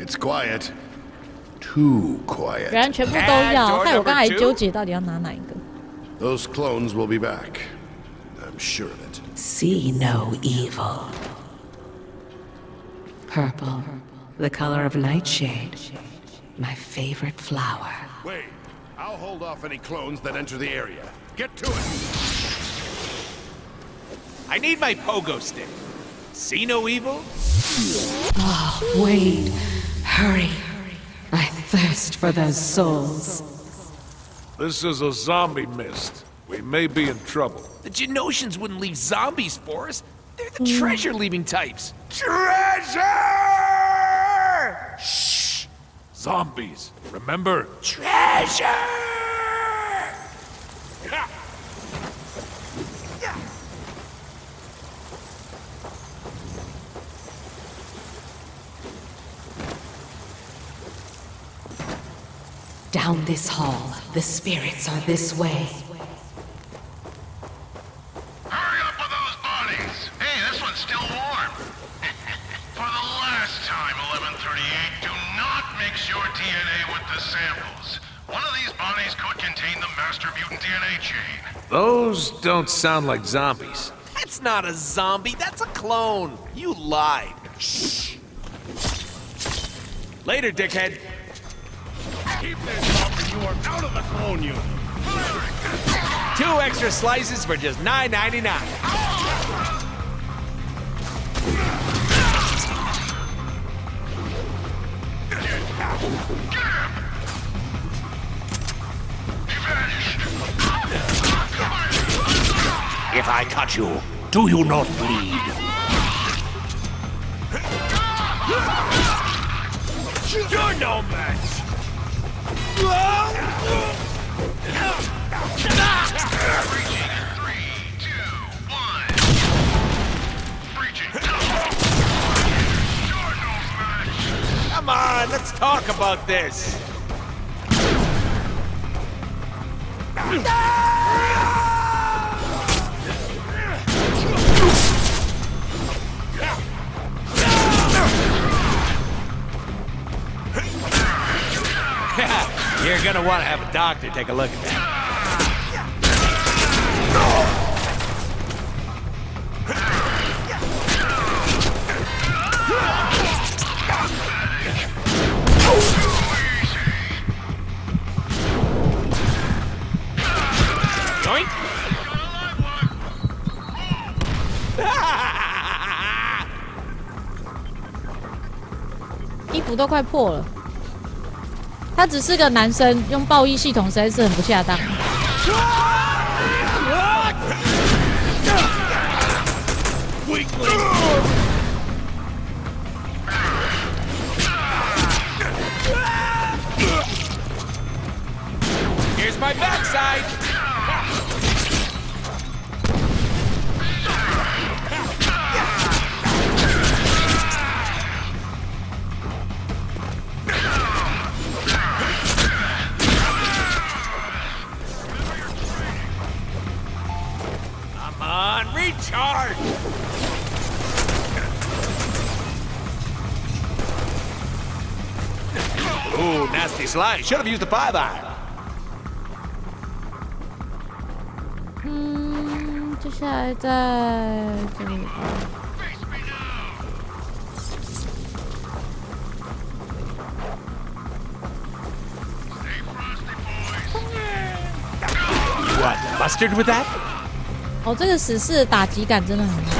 It's quiet. Too quiet. 原来全部都要，害我刚才纠结到底要拿哪一个。 Those clones will be back. I'm sure of it. See no evil. Purple, the color of nightshade. My favorite flower. Wait. I'll hold off any clones that enter the area. Get to it! I need my pogo stick. See no evil? Oh, Wade. Hurry. I thirst for those souls. This is a zombie mist. We may be in trouble. The Genosians wouldn't leave zombies for us. They're the treasure-leaving types. Treasure! Shh! Zombies, remember? Treasure! Down this hall, the spirits are this way. Hurry up with those bodies! Hey, this one's still warm. For the last time, 1138, do not mix your DNA with the samples. One of these bodies could contain the master mutant DNA chain. Those don't sound like zombies. That's not a zombie, that's a clone. You lied. Shh. Later, dickhead. Keep this up or you are out of the clone unit. 2 extra slices for just $9.99. If I cut you, do you not bleed? You're no match! Breaching in 3, 2, 1. Breaching. You're no match. Come on, let's talk about this. You're gonna want to have a doctor take a look at that. Yoink! 衣服都快破了。他只是个男生，用爆衣系统实在是很不恰当。 Here's my backside. Come on, recharge. Ooh, nasty slide. Should have used the 5-iron. 接下来在这里。 What, mustard with that? 哦，这个死士的打击感真的很好。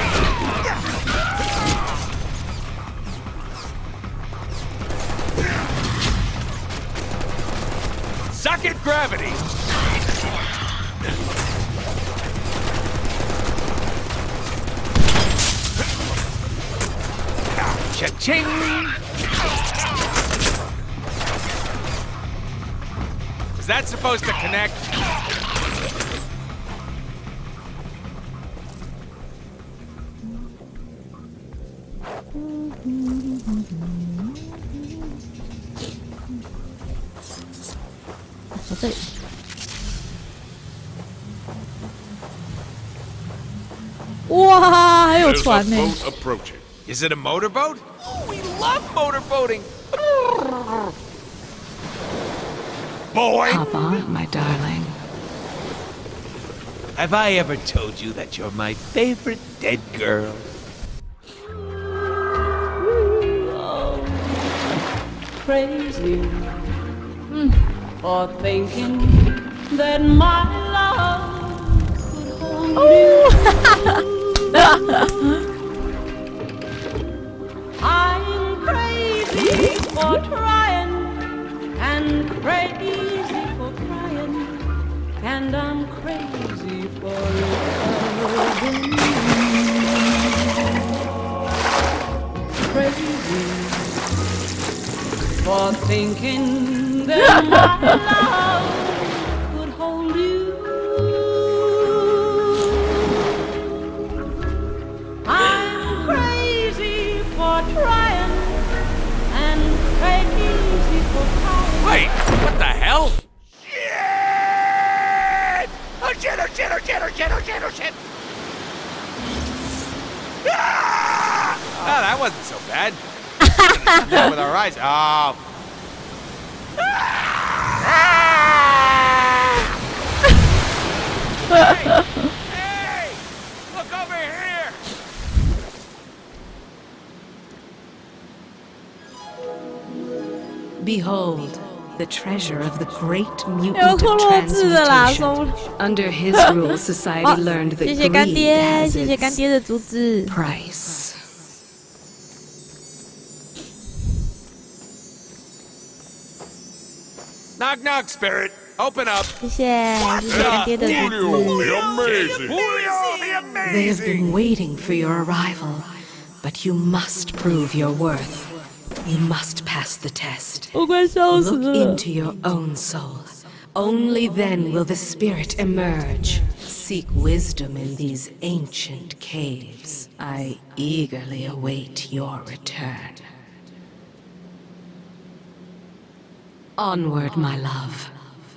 Suck it, gravity! Cha-ching! Is that supposed to connect? 这里。哇，还有船呢！ There's a boat approaching. Is it a motorboat? Oh, we love motorboating! Boy! Papa, my darling. Have I ever told you that you're my favorite dead girl? Crazy for thinking that my love could hold you. I'm crazy for trying and crazy for crying, and I'm crazy for loving you. Crazy for thinking that my love could hold you. I'm crazy for trying and crazy for trying. Wait, what the hell? Shit! Oh shit, oh shit, oh shit, oh shit, oh shit, oh shit! Ah! Oh, that wasn't so bad. Yeah, with our eyes. Oh. Hey! Look over here! Behold, the treasure of the great 有 mutant 够 of 弱智的啦，收 transmutation. Under his rule, society learned that 谢谢干 greed 爹， has 谢谢干 its 爹的阻止。 price. Knock, knock, spirit. Open up. 谢谢干爹的阻止。 The amazing. Julio, the They have amazing! been waiting for your arrival, but you must prove your worth. You must pass the test. 我快笑死 Look 了。 into your own soul. Only then will the spirit emerge. Seek wisdom in these ancient caves. I eagerly await your return. Onward, my love.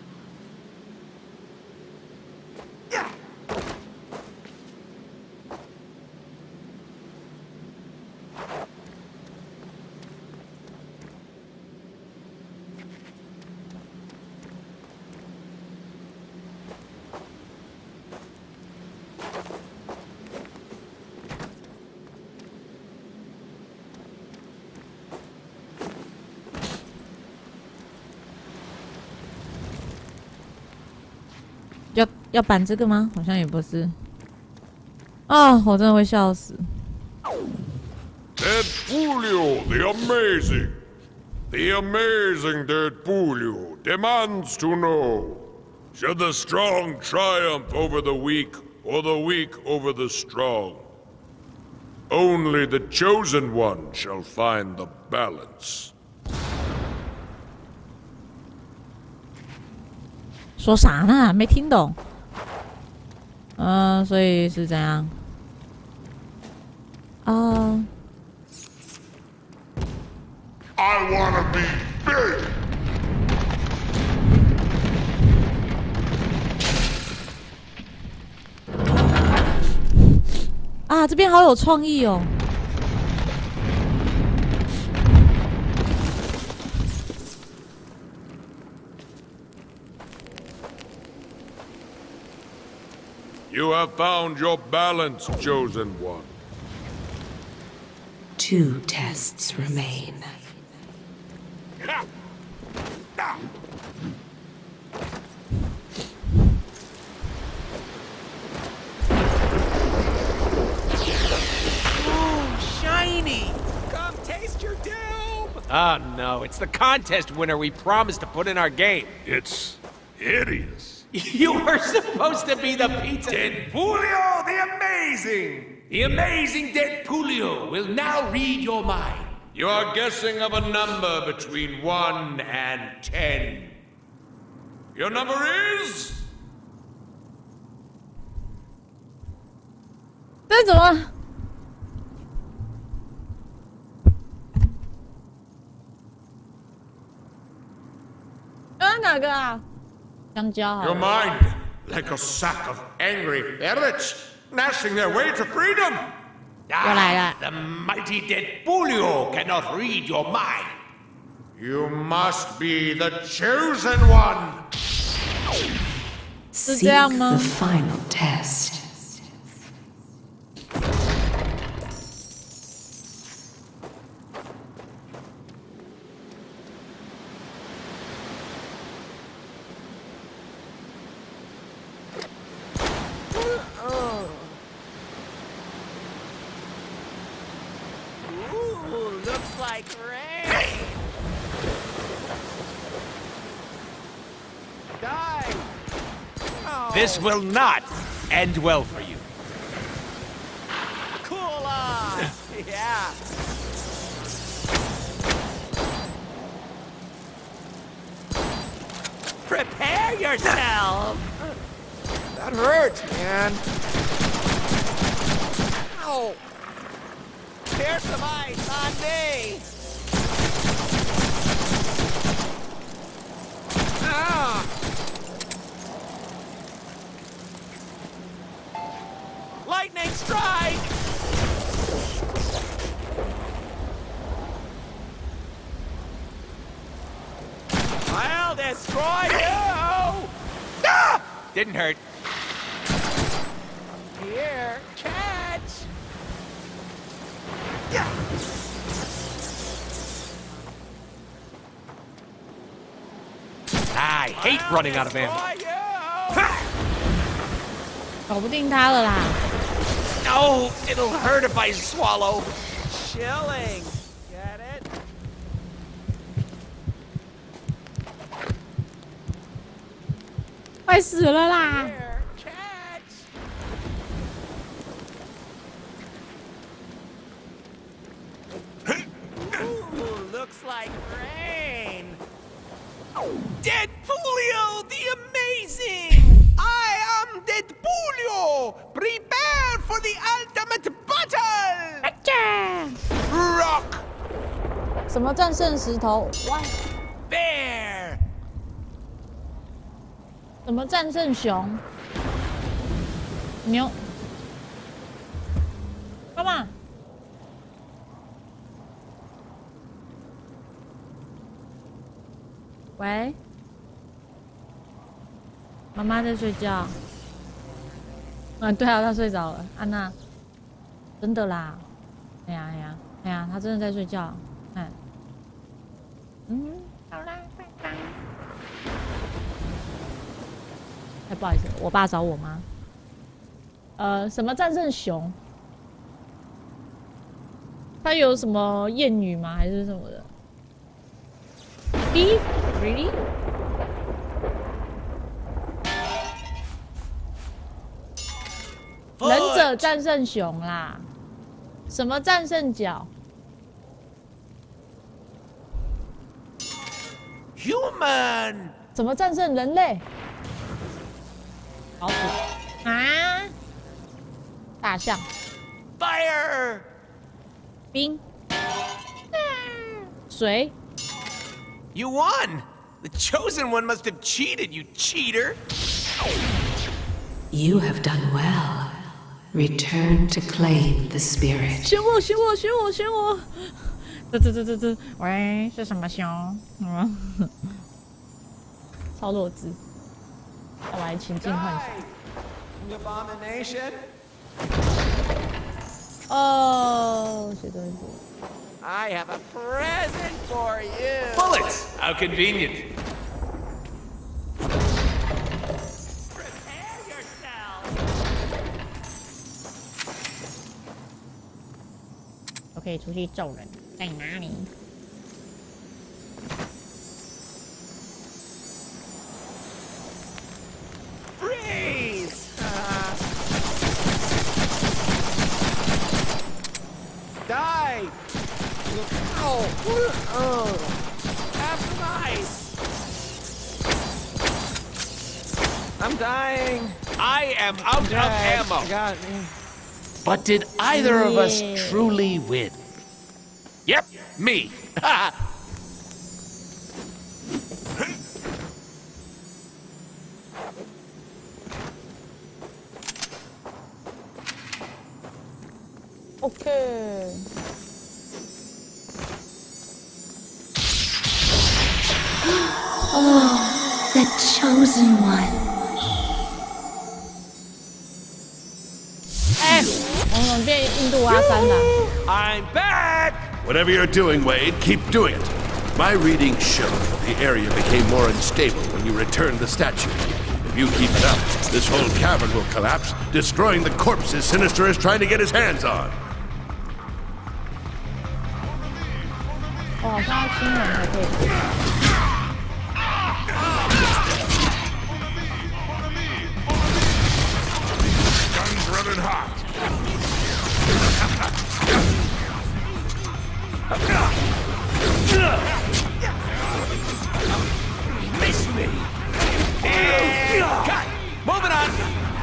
要搬这个吗？好像也不是。啊，我真的会笑死。 Dead Julio, the amazing. The amazing Dead Julio demands to know, should the strong triumph over the weak, or the weak over the strong? Only the chosen one shall find the balance. 说啥呢？没听懂。所以是怎样？ I wanna be big! 啊，这边好有创意哦。 You have found your balance, chosen one. 2 tests remain. Oh, shiny. Come taste your doom. Oh, no. It's the contest winner we promised to put in our game. It's hideous. You were supposed to be the pizza. Dead Julio, the amazing! The amazing Dead Julio will now read your mind. You are guessing of a number between 1 and 10. Your number is... 这怎么？哪个啊？香蕉好 Your 了。 mind, like a sack of angry ferrets, gnashing their way to freedom. 又来了。 The mighty Dead Julio cannot read your mind. You must be the chosen one! Seek the final test. Ooh, looks like rain. Die. Oh. This will not end well for you. Cool off. Yeah. Prepare yourself. That hurts, man. Ow. There's some ice on me. Ah. Lightning strike! I'll destroy you! Ah! Didn't hurt. Here, catch! Yeah. I hate running out of ammo. 搞不定他了啦。 No, it'll hurt if I swallow. Chilling. Get it? 快死了啦！ Here, catch. Ooh, looks like rain. Deadpoolio, the amazing! I am Deadpoolio! Prepare for the ultimate battle! Rock! 什么战胜石头？哇！ Bear! 什么战胜熊？牛？干嘛？喂？妈妈在睡觉。嗯，对啊，她睡着了。安娜，真的啦。哎呀哎呀哎呀，她真的在睡觉。看。嗯，好啦，拜拜。哎，不好意思，我爸找我吗？什么战胜熊？他有什么谚语吗？还是什么的 ？Beef really？ 忍者战胜熊啦，什么战胜角 ？Human。 怎么战胜人类？老虎啊，大象。 Fire。 冰。水。 You won. The chosen one must have cheated, you cheater. You have done well. Return to claim the spirit. 选我，选我，选我，选我！这，喂，是什么熊？超弱智！我来情境幻想。 Abomination. 哦，写东西。 I have a present for you. Bullets. How convenient. Prepare yourself. OK， 出去揍人，在哪里？ Freeze! Die! Ow! Oh! Have some ice! I'm dying! I am out of ammo! Got me. But did either of us truly win? Yep, me! OK。 Oh, the chosen one. 哎，我们变印度阿三了。 I'm back! Whatever you're doing, Wade, keep doing it. My readings show the area became more unstable when you returned the statue. If you keep it up, this whole cavern will collapse, destroying the corpses Sinister is trying to get his hands on. 我好像要亲人才可以。 Guns running hot. Miss me! And cut! Moving on!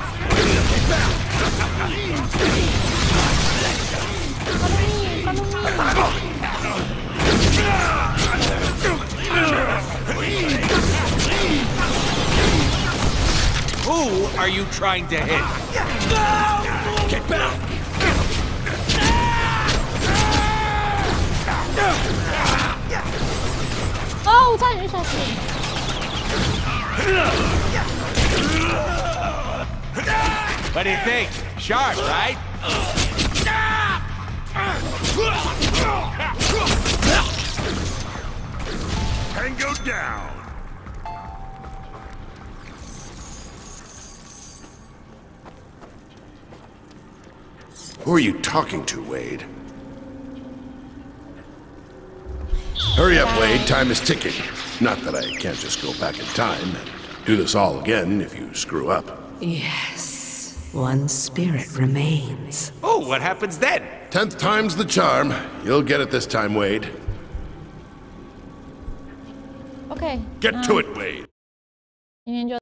Who are you trying to hit? Get back! 哦，我差点就下去。 What do you think? Sharp, right? Tango down. Who are you talking to, Wade? Hurry up, Wade. Time is ticking. Not that I can't just go back in time and do this all again if you screw up. Yes, one spirit remains. Oh, what happens then? 10th time's the charm. You'll get it this time, Wade. OK， Get to it, Wade. 今天就。